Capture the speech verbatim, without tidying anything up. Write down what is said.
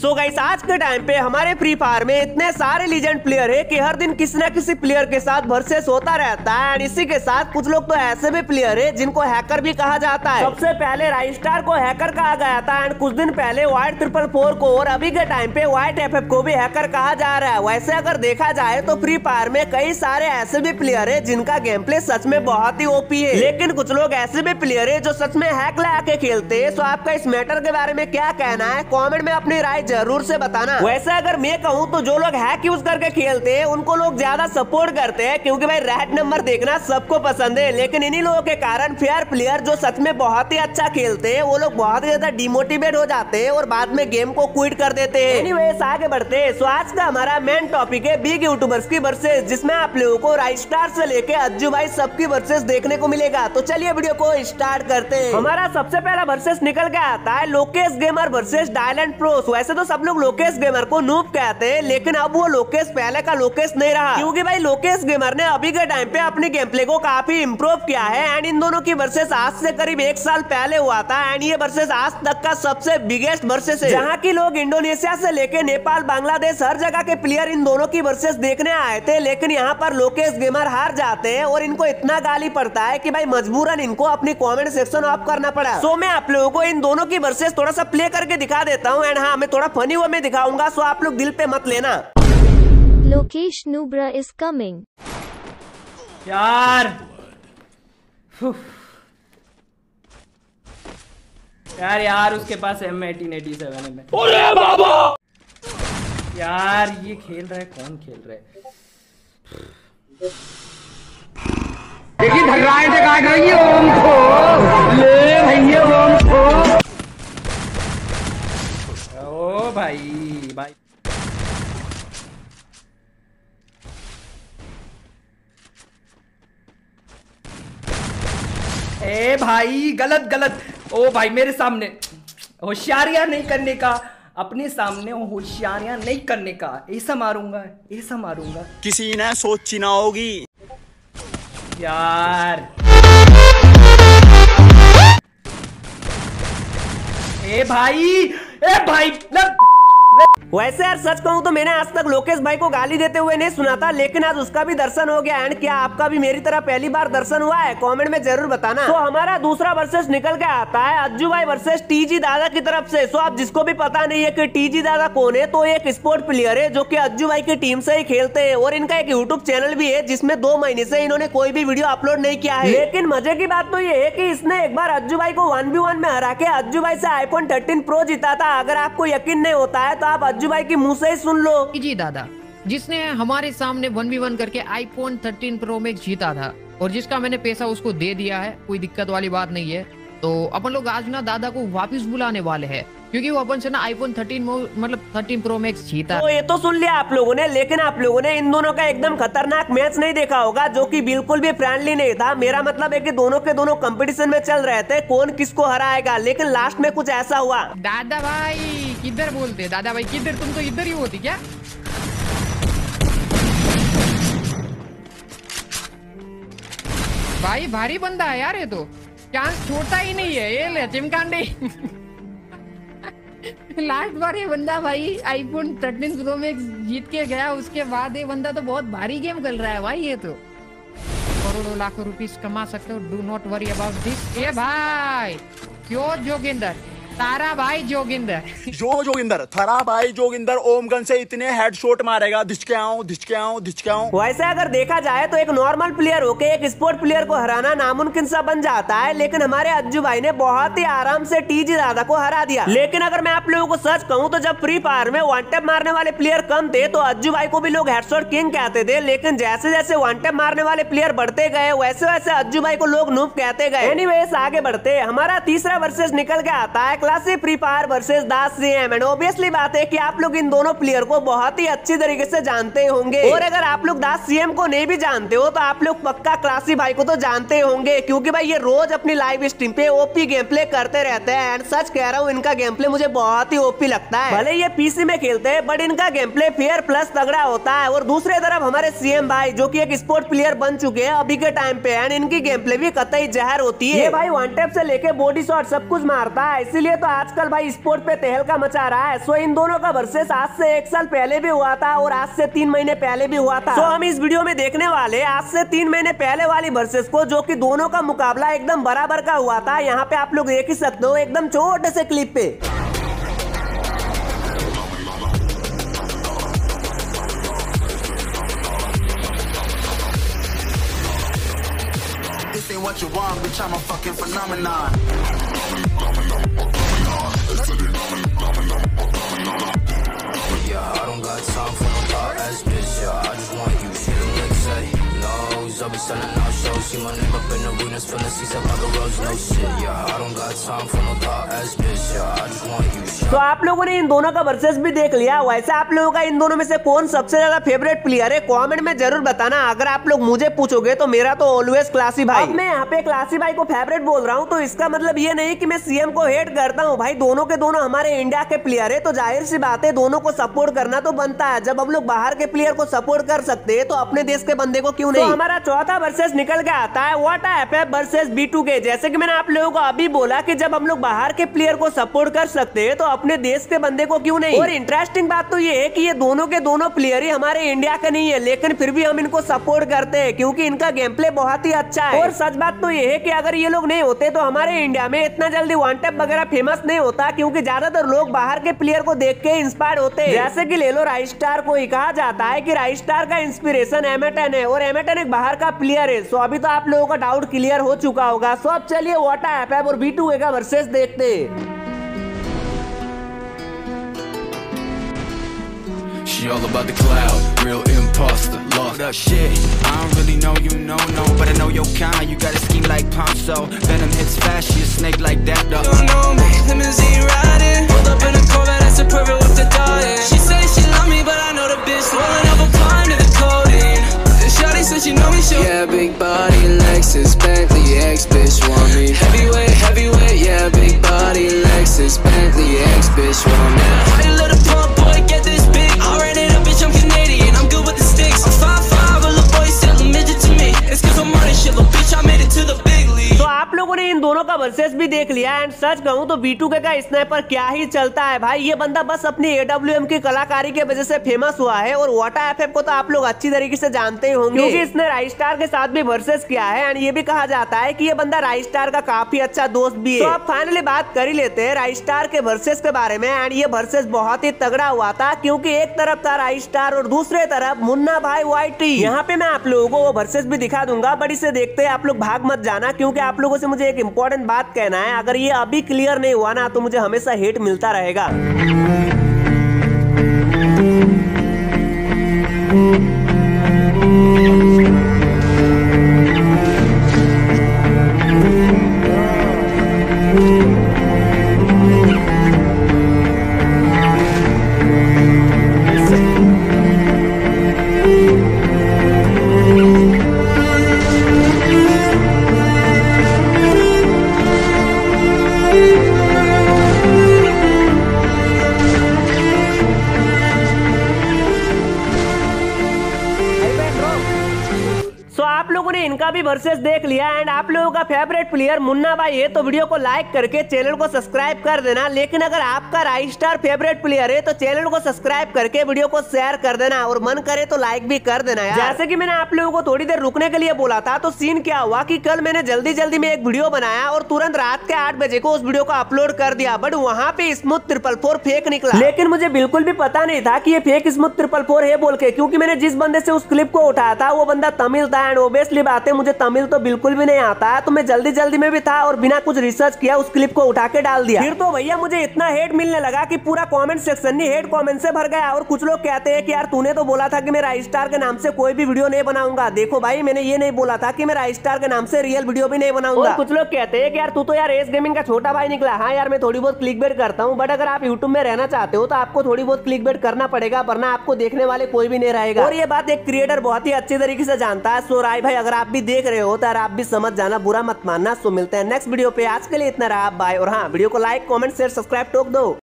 So guys आज के time पे हमारे फ्री फायर में इतने सारे लीजेंड प्लेयर है कि हर दिन किसी न किसी प्लेयर के साथ वर्सेस होता रहता है। एंड इसी के साथ कुछ लोग तो ऐसे भी प्लेयर है जिनको हैकर भी कहा जाता है। सबसे पहले राइस्टार को हैकर कहा गया था एंड कुछ दिन पहले वाइट ट्रिपल फोर को, और अभी के टाइम पे वाइट एफ एफ को भी हैकर कहा जा रहा है। वैसे अगर देखा जाए तो फ्री फायर में कई सारे ऐसे भी प्लेयर है जिनका गेम प्ले सच में बहुत ही ओपी है, लेकिन कुछ लोग ऐसे भी प्लेयर है जो सच में हैक लगा के खेलते हैं। तो आपका इस मैटर के बारे में क्या कहना है, कमेंट में अपनी राय जरूर से बताना। वैसे अगर मैं कहूँ तो जो लोग हैक यूज करके खेलते हैं उनको लोग ज्यादा सपोर्ट करते हैं, क्योंकि भाई रेड नंबर देखना सबको पसंद है। लेकिन इन्हीं लोगों के कारण फेयर प्लेयर जो सच में बहुत ही अच्छा खेलते हैं वो लोग बहुत ही ज्यादा डिमोटिवेट हो जाते हैं और बाद में गेम को क्विट कर देते हैं। एनीवेज आगे बढ़ते हैं। सो आज का हमारा मेन टॉपिक है बिग यूट्यूबर्स की वर्सेस, जिसमें आप लोगों को राइस्टार से लेके अज्जू भाई सबकी वर्सेस देखने को मिलेगा। तो चलिए वीडियो को स्टार्ट करते हैं। हमारा सबसे पहला वर्सेस निकल के आता है लोकेश गेमर वर्सेस डायलेंट प्रोस। वैसे तो सब लोग लोकेश गेमर को नूब कहते हैं, लेकिन अब वो लोकेश पहले का लोकेश नहीं रहा, क्योंकि भाई लोकेश गेमर ने अभी के टाइम पे अपनी गेम प्ले को काफी इम्प्रूव किया है। एंड इन दोनों की वर्सेस आज से करीब एक साल पहले हुआ था एंड ये वर्सेस आज तक का सबसे बिगेस्ट वर्सेस है, जहाँ की लोग इंडोनेशिया से लेके नेपाल, बांग्लादेश हर जगह के प्लेयर इन दोनों की वर्सेस देखने आए थे। लेकिन यहाँ पर लोकेश गेमर हार जाते हैं और इनको इतना गाली पड़ता है कि भाई मजबूरन इनको अपनी कमेंट सेक्शन ऑफ करना पड़ा। सो मैं आप लोगों को इन दोनों की वर्सेस थोड़ा सा प्ले करके दिखा देता हूँ एंड हाँ मैं थोड़ा फनी वे में दिखाऊंगा, सो आप लोग दिल पे मत लेना। लोकेश नूब्रा इज कमिंग। यार यार यार उसके पास एम एटीन एटी सेवन है। अरे बाबा यार ये खेल रहा है, कौन खेल रहा है? देखिए ढगराए से काट रही है ओम को, ले भैया ओम को। ओ भाई भाई ए भाई गलत गलत। ओ भाई मेरे सामने होशियारियां नहीं करने का, अपने सामने होशियारियां नहीं करने का। ऐसा मारूंगा ऐसा मारूंगा, किसी ने सोची ना होगी यार। ए भाई ए भाई लग... वैसे यार सच कहूँ तो मैंने आज तक लोकेश भाई को गाली देते हुए नहीं सुना था, लेकिन आज उसका भी दर्शन हो गया। एंड क्या आपका भी मेरी तरह पहली बार दर्शन हुआ है? कमेंट में जरूर बताना। तो हमारा दूसरा वर्सेस निकल के आता है अज्जू भाई वर्सेस टीजी दादा की तरफ से। सो आप जिसको भी पता नहीं है कि टीजी दादा कौन है, तो एक स्पोर्ट प्लेयर है जो कि अज्जू भाई की टीम से ही खेलते हैं और इनका एक यूट्यूब चैनल भी है जिसमें दो महीने से इन्होंने कोई भी वीडियो अपलोड नहीं किया है। लेकिन मजे की बात तो ये है कि इसने एक बार अज्जू भाई को वन बी वन में हरा के अज्जू भाई से आईफोन थर्टीन प्रो जीता था। अगर आपको यकीन नहीं होता है तो आप अज्जू भाई की मुंह से ही सुन लो। जी दादा जिसने हमारे सामने वन बी वन करके आईफोन थर्टीन प्रो मैक्स जीता था और जिसका मैंने पैसा उसको दे दिया है, कोई दिक्कत वाली बात नहीं है। तो अपन लोग आज ना दादा को वापस बुलाने वाले हैं, क्योंकि वो अपन से ना आईफोन थर्टीन मतलब थर्टीन प्रो मैक्स जीता। तो ये तो सुन लिया आप लोगों ने, लेकिन आप लोगों ने इन दोनों का एकदम खतरनाक मैच नहीं देखा होगा जो कि बिल्कुल भी फ्रेंडली नहीं था। मेरा मतलब है कि दोनों के दोनों कंपटीशन में चल रहे थे कौन किसको हराएगा, लेकिन लास्ट में कुछ ऐसा हुआ। दादा भाई किधर बोलते? दादा भाई किधर? तुम तो इधर ही होती क्या? भाई भारी बंदा है यार, ये तो चांस छोड़ता ही नहीं है। ये ले चिमकांडे लास्ट बार ये बंदा भाई आईफोन थर्टीन प्रो मैक्स जीत के गया, उसके बाद ये बंदा तो बहुत भारी गेम खेल रहा है भाई। ये तो करोड़ों लाखों रुपीस कमा सकते हो, do not worry about this. ये भाई क्यों जोगिंदर तारा भाई जोगिंदर जो जोगिंदर थारा भाई जोगिंदर ओम गन से इतने हेडशॉट मारेगा, धिचके आऊं धिचके आऊं धिचके आऊं। वैसे अगर देखा जाए तो एक नॉर्मल प्लेयर होके एक स्पोर्ट प्लेयर को हराना नामुमकिन सा बन जाता है, लेकिन हमारे अज्जू भाई ने बहुत ही आराम से टीजी दादा को हरा दिया। लेकिन अगर मैं आप लोगों को सच कहूँ तो जब फ्री फायर में वन टैप मारने वाले प्लेयर कम थे तो अज्जू भाई को भी लोग हेडशॉट किंग कहते थे, लेकिन जैसे जैसे वन टैप मारने वाले प्लेयर बढ़ते गए वैसे वैसे अज्जू भाई को लोग नूब कहते गए। एनीवेज आगे बढ़ते, हमारा तीसरा वर्सेस निकल के आता है classic free fire versus Das CM. And obviously बात है कि आप लोग इन दोनों प्लेयर को बहुत ही अच्छी तरीके से जानते होंगे, और अगर आप लोग दास सीएम को नहीं भी जानते हो तो आप लोग पक्का क्लासी भाई को तो जानते होंगे, क्योंकि भाई ये रोज अपनी लाइव स्ट्रीम पे ओपी गेम प्ले करते रहते हैं। एंड सच कह रहा हूँ इनका गेम प्ले मुझे बहुत ही ओपी लगता है। भले ये पीसी में खेलते हैं बट इनका गेम प्ले फेयर प्लस तगड़ा होता है। और दूसरे तरफ हमारे सीएम भाई जो की एक स्पोर्ट प्लेयर बन चुके हैं अभी के टाइम पे, एंड इनकी गेम प्ले भी कतई जहर होती है। ये भाई वन टैप से लेके बॉडी शॉट सब कुछ मारता है, इसीलिए इसीलिए तो आजकल भाई स्पोर्ट पे तहलका मचा रहा है। सो इन दोनों का वर्सेस आज से एक साल पहले भी हुआ था और आज से तीन महीने पहले भी हुआ था। सो हम इस वीडियो में देखने वाले आज से तीन महीने पहले वाली वर्सेस को, जो कि दोनों का मुकाबला एकदम बराबर का हुआ था। यहाँ पे आप लोग देख ही सकते हो एकदम छोटे से क्लिप पे। This ain't what you want, bitch, I'm a fucking phenomenon. Yeah, I don't got time for no thought ass bitch, yeah, I just want you, she the next say. No, I'll be selling out shows, see my name up in arenas, filling seats up on the roads, no shit, yeah, I don't got time for no thought ass bitch, yeah, I just want you. तो आप लोगों ने इन दोनों का versus भी देख लिया। वैसे आप लोगों का इन दोनों में से कौन सबसे ज्यादा फेवरेट प्लेयर है कमेंट में जरूर बताना। अगर आप लोग मुझे पूछोगे तो मेरा तो ऑलवेज क्लासी भाई। अब मैं यहाँ पे क्लासी भाई को फेवरेट बोल रहा हूँ तो इसका मतलब ये नहीं कि मैं सीएम को हेट करता हूँ भाई। दोनों के दोनों हमारे इंडिया के प्लेयर है तो जाहिर सी बात है दोनों को सपोर्ट करना तो बनता है। जब हम लोग बाहर के प्लेयर को सपोर्ट कर सकते हैं तो अपने देश के बंदे को क्यों नहीं। तो हमारा चौथा वर्सेस निकल के आता है what F versus B two K. जैसे कि मैंने आप लोगों को अभी बोला कि जब हम लोग बाहर के प्लेयर को सपोर्ट कर सकते हैं तो अपने देश के बंदे को क्यों नहीं। और इंटरेस्टिंग बात तो ये है कि ये दोनों के दोनों प्लेयर ही हमारे इंडिया के नहीं है, लेकिन फिर भी हम इनको सपोर्ट करते हैं क्योंकि इनका गेम प्ले बहुत ही अच्छा है। और सच बात तो ये है कि अगर ये लोग नहीं होते तो हमारे इंडिया में इतना जल्दी वन टैप वगैरह फेमस नहीं होता, क्योंकि ज्यादातर लोग बाहर के प्लेयर को देख के इंस्पायर होते हैं। जैसे कि ले लो राइस्टार को ही कहा जाता है कि राइस्टार का इंस्पिरेशन एमेटन है और एमेटन एक बाहर का प्लेयर है। सो अभी तो आप लोगों का डाउट क्लियर हो चुका होगा। सो अब चलिए वाटा एफ और बी टू का वर्सेस देखते हैं। She all about the cloud, real imposter, lost up shit. I don't really know you, no, no, but I know your kind. You got a scheme like Ponzo, venom hits fast, she a snake like that, though. You don't know me, limousine riding, pulled up in a Corvette, that's a pervert with the diet. She say she love me, but I know the bitch rolling up a climb to the codeine. Shawty said she know me, she yeah, big body, Lexus, Bentley, ex bitch want me. Heavyweight, heavyweight, yeah, big body, Lexus, Bentley, ex bitch want me. Why you let a pump boy get this big? I ran it up, bitch, I'm Canadian, I'm good with the sticks. I'm five five, a little boy still a midget to me. It's cause I'm running shit, little bitch, I made it to the big league. तो आप लोगों ने इन दोनों का versus भी देख लिया and such कहूं तो बी टू के का स्नाइपर क्या ही चलता है भाई। ये बंदा बस अपनी ए डब्ल्यू एम की कलाकारी के वजह से फेमस हुआ है और वाटा एफ एफ को तो आप लोग अच्छी तरीके से जानते ही होंगे क्योंकि इसने राइस्टार के साथ भी वर्सेस किया है एंड ये भी कहा जाता है कि ये बंदा राइस्टार का काफी अच्छा दोस्त भी है। तो अब फाइनली बात कर ही लेते हैं राइस्टार के वर्सेस के बारे में एंड ये वर्सेस बहुत ही तगड़ा हुआ था क्योंकि एक तरफ था राइस्टार और दूसरे तरफ मुन्ना भाई वाईटी। यहाँ पे मैं आप लोगों को वो वर्सेस भी दिखा दूंगा, बट इसे देखते आप लोग भाग मत जाना क्योंकि आप लोगों से मुझे एक इंपॉर्टेंट बात कहना है। अगर ये अभी क्लियर नहीं हुआ ना तो मुझे हमेशा हेट मिलता रहेगा। सो आप लोगों ने इनका भी वर्सेस देख लिया एंड आप लोगों का फेवरेट प्लेयर मुन्ना भाई है तो वीडियो को लाइक करके चैनल को सब्सक्राइब कर देना। लेकिन अगर आपका राइस्टार फेवरेट प्लेयर है तो चैनल को सब्सक्राइब करके वीडियो को शेयर कर देना और मन करे तो लाइक भी कर देना यार। जैसे कि मैंने आप लोगों को थोड़ी देर रुकने के लिए बोला था तो सीन क्या हुआ कि कल मैंने जल्दी जल्दी में एक वीडियो बनाया और तुरंत रात के आठ बजे को उस वीडियो को अपलोड कर दिया, बट वहाँ पे स्मूथ ट्रिपल फोर फेक निकला। लेकिन मुझे बिल्कुल भी पता नहीं था कि ये फेक स्मूथ ट्रिपल फोर है बोल के, क्योंकि मैंने जिस बंदे से उस क्लिप को उठाया था वो बंदा तमिल था एंड ओबियसली बात है मुझे तमिल तो बिल्कुल भी नहीं आता है, तो मैं जल्दी जल्दी में भी था और बिना कुछ रिसर्च किया उस क्लिप को उठा के डाल दिया। फिर तो भैया मुझे इतना हेट मिलने लगा कि पूरा कमेंट सेक्शन ही हेट कमेंट से भर गया और कुछ लोग कहते हैं कि यार तूने तो बोला था कि मैं राइस्टार के नाम से कोई भी वीडियो नहीं बनाऊंगा। देखो भाई मैंने ये नहीं बोला था कि मैं राइस्टार के नाम से रियल वीडियो भी नहीं बनाऊंगा। और कुछ लोग कहते हैं कि यार तू तो यार एस गेमिंग का छोटा भाई निकला। हाँ यार मैं थोड़ी बहुत क्लिकबेट करता हूँ, बट अगर आप यूट्यूब में रहना चाहते हो तो आपको थोड़ी बहुत क्लिकबेट करना पड़ेगा, वरना आपको देखने वाले कोई भी नहीं रहेगा। और ये बात एक क्रिएटर बहुत ही अच्छी तरीके से जानता है। सो राय भाई अगर आप भी देख रहे हो तो आप भी समझ जाना, बुरा मत मानना। सो मिलते हैं नेक्स्ट वीडियो पे, आज के लिए इतना रहा, बाय। और हाँ वीडियो को लाइक कमेंट शेयर सब्सक्राइब ठोक दो।